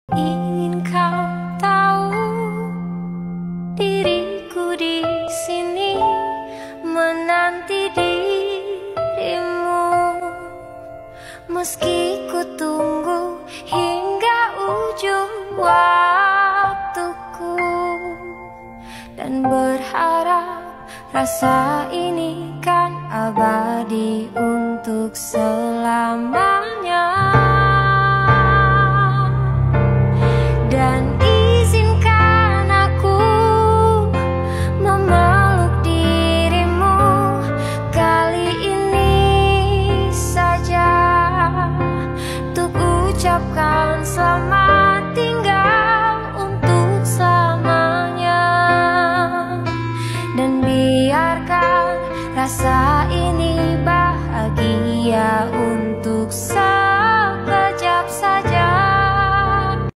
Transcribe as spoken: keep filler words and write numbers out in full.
Ingin kau tahu diriku di sini menanti dirimu, meski ku tunggu hingga ujung waktuku, dan berharap rasa ini kan abadi untuk selamanya.